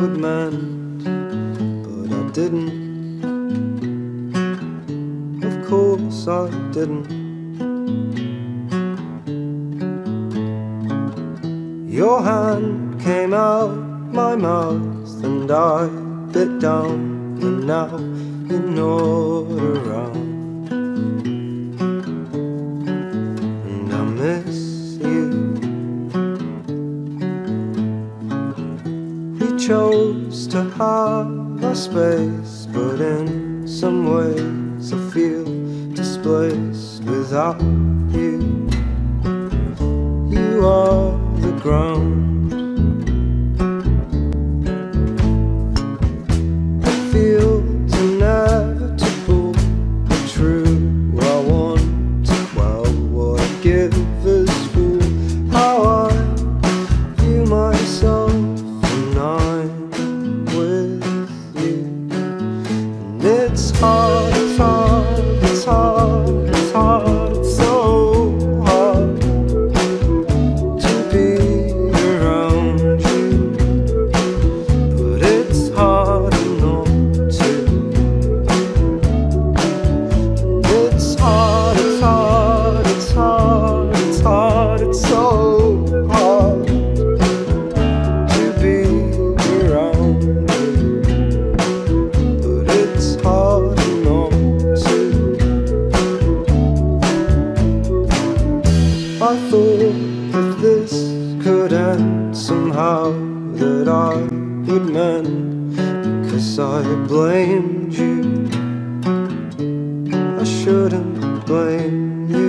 would mend, but I didn't. Of course I didn't. Your hand came out my mouth and I bit down, and now you're not around. And I miss you. We chose to have our space, but in some ways I feel displaced without you. You are the ground. It feels inevitable, true. I want to, well, what I give is fool. How I view myself when I'm with you. And it's hard, it's hard, it's hard, it's hard, it's so hard to be around you, but it's hard not to. And it's hard, it's hard, it's hard, it's hard, it's so hard to be around you, but it's hard not to. I thought if this could end somehow, that I would mend, because I blamed you. I shouldn't blame you.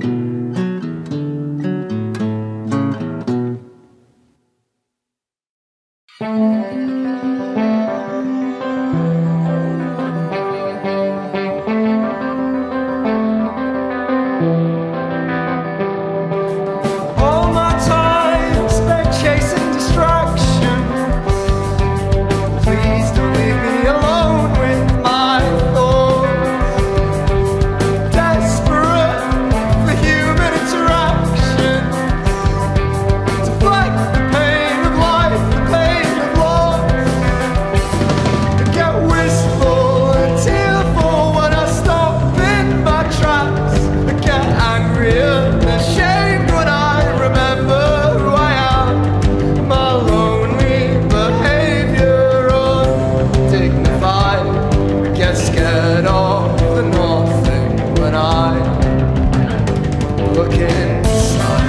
All my time spent chasing distraction. Please don't leave me alone with my thoughts. Desperate for human interaction, to fight the pain of life, the pain of loss. I get wistful and tearful when I stop in my tracks. I get angry and ashamed when I remember who I am. My lonely behavior, undignified. I get scared of the nothing when I look inside.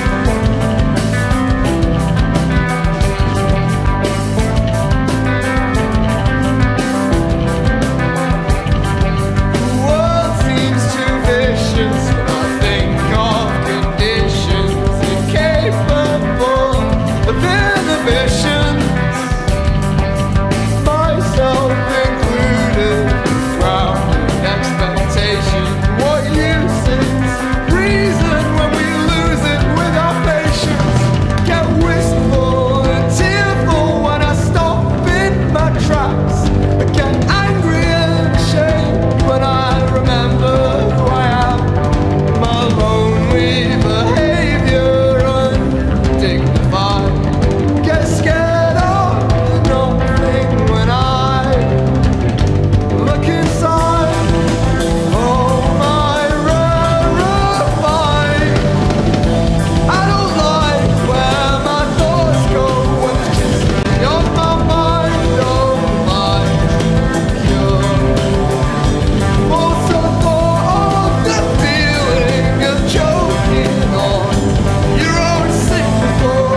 The world seems too vicious when I think of conditions incapable of inhibition, myself included, grounded expectation. What use is reason when we lose it with our patience? Get wistful and tearful when I stop in my tracks. I get angry and ashamed when I remember who I am. My lonely behavior, undignified. Get scared of nothing when I look inside. Oh, my rarefied. I don't like where my thoughts go when it's just me on my mind. Oh, my pure. Also thought of the feeling of choking on your own signal.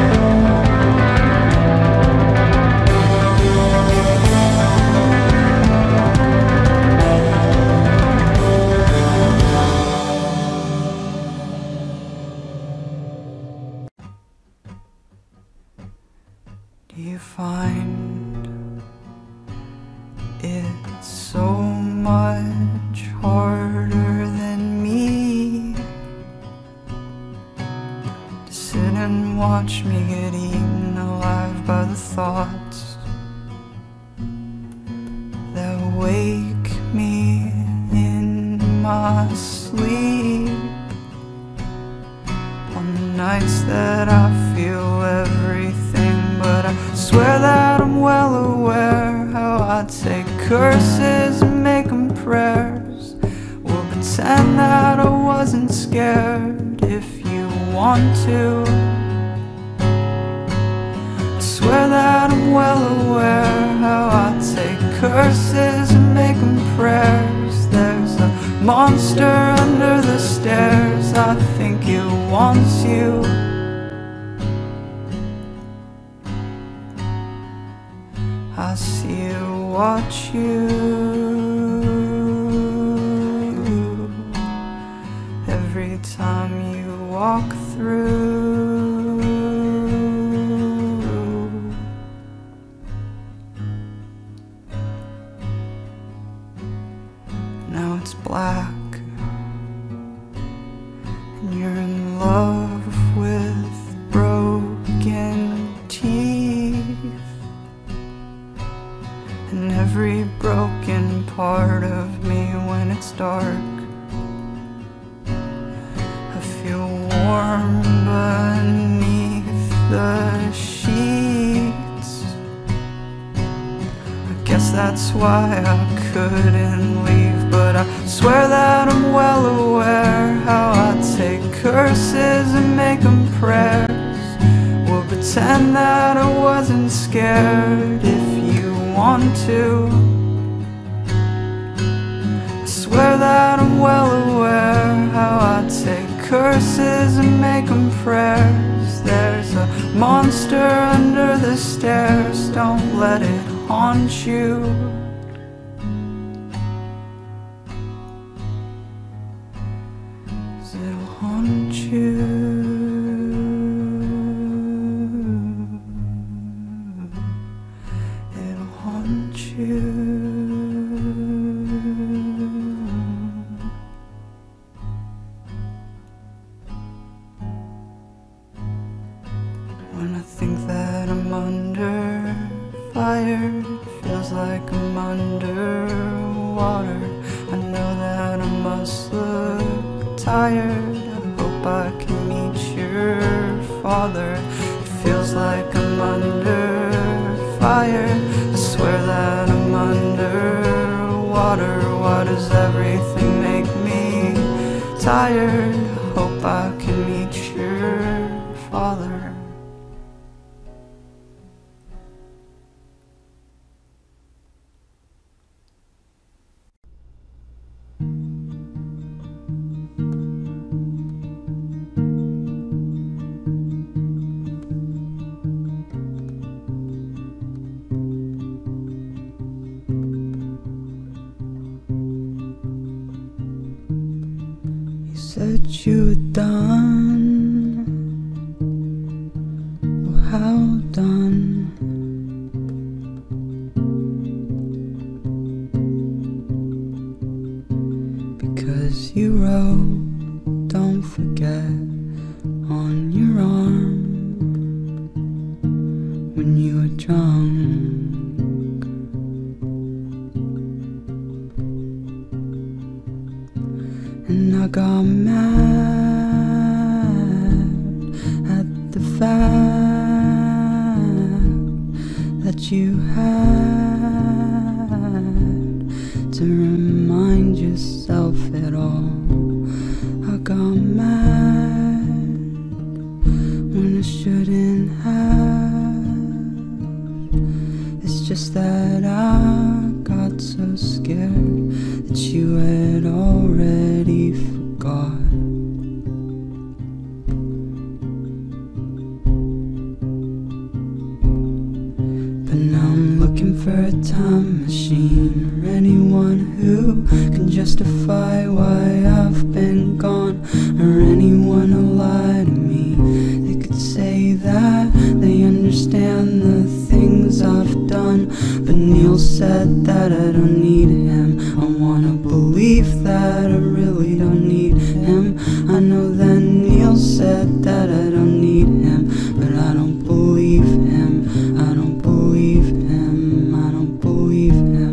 Do you find it's so much harder than me to sit and watch me get eaten alive by the thoughts that wake me in my sleep? On the nights that I feel everything, but I swear that I'm I'd say curses and make them prayers. We'll pretend that I wasn't scared if you want to. I swear that I'm well aware how I'd say curses and make them prayers. There's a monster under the stairs, I think it wants you. I see it watch you every time you walk through. Now it's black and you're in love with broken teeth. And every broken part of me when it's dark, I feel warm beneath the sheets. I guess that's why I couldn't leave, but I swear that I'm well aware how I'd say curses and make them prayers. We'll pretend that I wasn't scared if you want to. I swear that I'm well aware how I'd say curses and make them prayers. There's a monster under the stairs, don't let it haunt you. 'Cause it'll haunt you. When I think that I'm under fire, it feels like I'm underwater. I know that I must look tired. I hope I can meet your father. It feels like I'm under fire. I swear that I'm underwater. Why does everything make me tired? I hope I can meet your father. Said you were done. Well, how done? Because you wrote, don't forget, on your arm when you were drunk. And I got mad at the fact that you had to remind yourself it all. I got mad when I shouldn't have. It's just that I got so scared that you had already forgot. But now I'm looking for a time machine, or anyone who can justify why I've been gone, or anyone who'll lie to me. They could say that they understand the things I've done, but Neil said that I don't need him. I wanna believe that I really don't need him. I know that Neil said that I don't need him, but I don't believe him. I don't believe him. I don't believe him.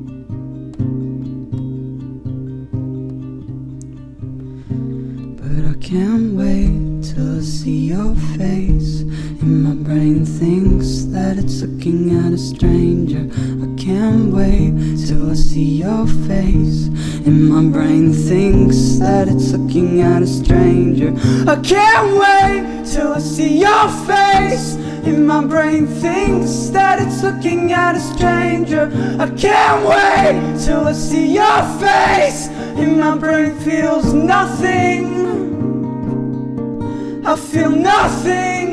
But I can't wait till I see your face. And my brain thinks that it's looking at a stranger. I can't wait till I see your face. And my brain thinks that it's looking at a stranger. I can't wait till I see your face. And my brain thinks that it's looking at a stranger. I can't wait till I see your face. And my brain feels nothing. I feel nothing.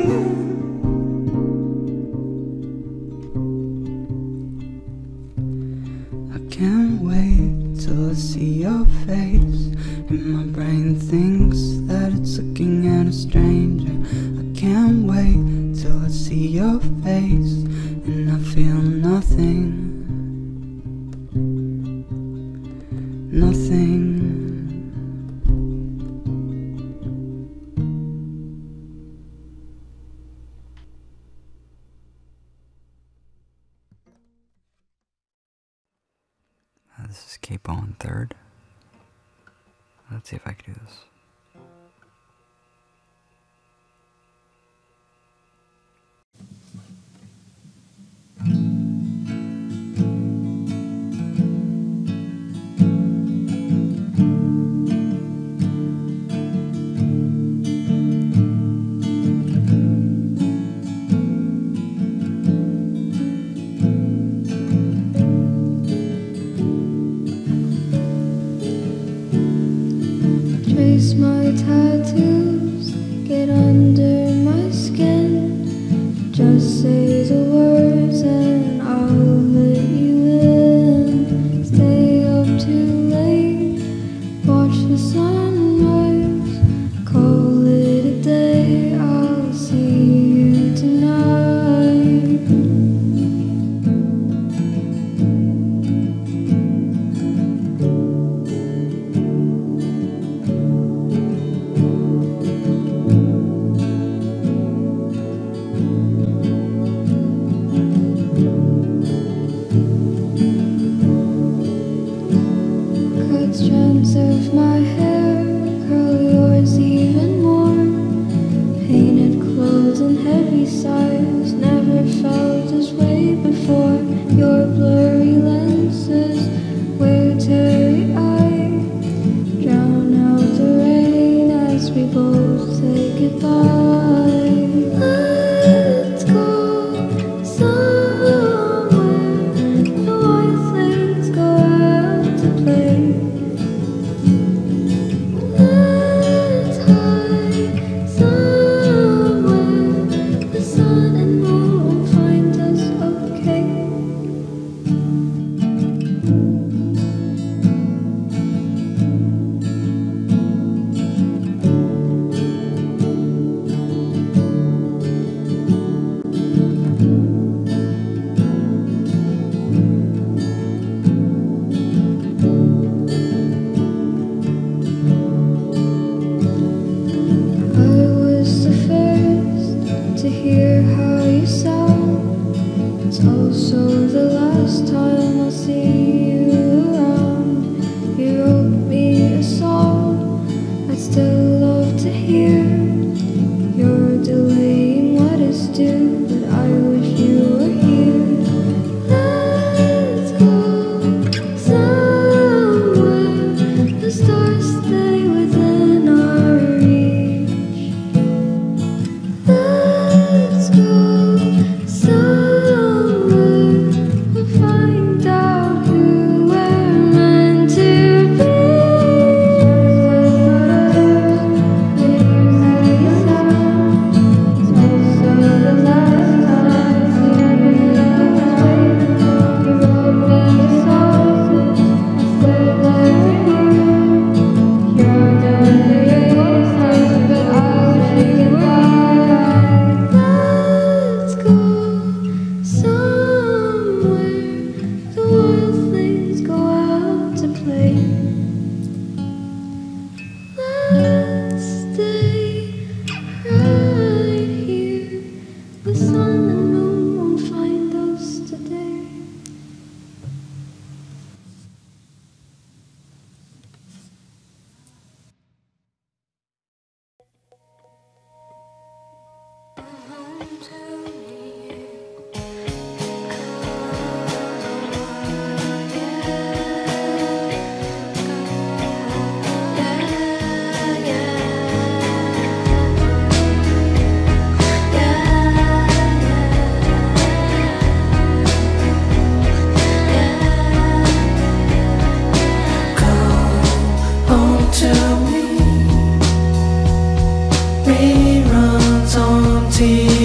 I can't wait till I see your face. And my brain thinks that it's looking at a stranger. I can't wait till I see your face. And I feel nothing. Nothing. This is capo on third. Let's see if I can do this. Trace my tattoos, get under my skin. Just say the words and I'll let you in. Stay up too late, watch the sunrise. Call it a day, I'll see you tonight. Strands of my hair, curl yours even more. Painted clothes and heavy sighs, never felt this way before. Your blurry lenses, wear teary-eyed, drown out the rain as we both say goodbye. Let's go somewhere, the wild things go out to play. To hear how you sound, it's also the last time I'll see you around. You wrote me a song I'd still love to hear. You're delaying what is due, but I wish you were here. Let's go somewhere, the stars stay within our reach. Let's go somewhere, we'll find out who we're meant to be. It's also the last time you wrote me a song, I still love you. You're delaying time, but I'll say goodbye. Let's go somewhere, the wild things go out to play. Let's stay right here, the sun and moon won't find us today. guilty